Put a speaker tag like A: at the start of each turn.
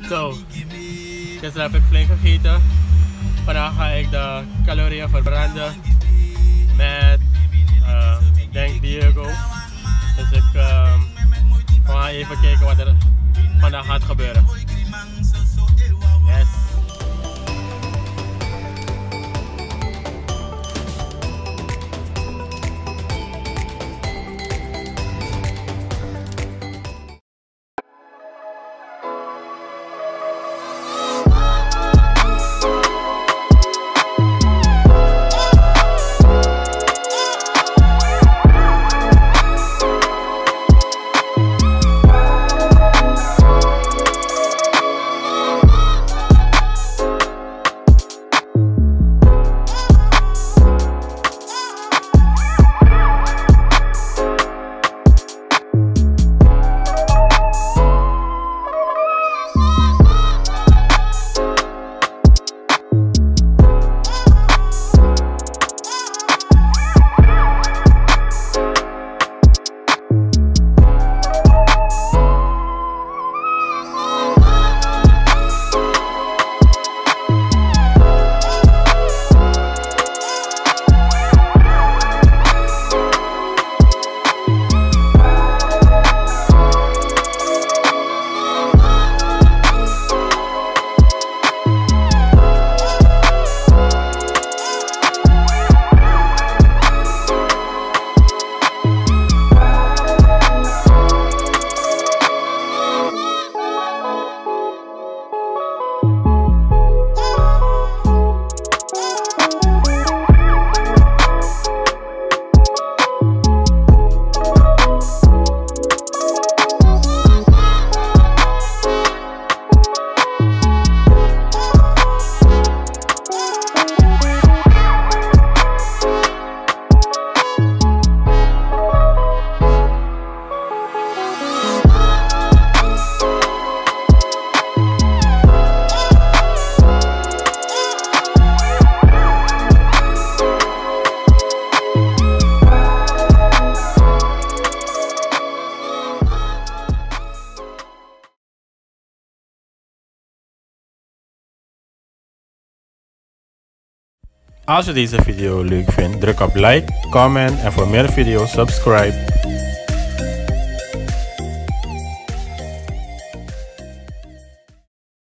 A: Zo, gisteren heb ik flink gegeten. Vandaag ga ik de calorieën verbranden met, denk Diego. Dus ik ga even kijken wat er vandaag gaat gebeuren. Yes. Als je deze video leuk vindt, druk op like, comment en voor meer video's subscribe.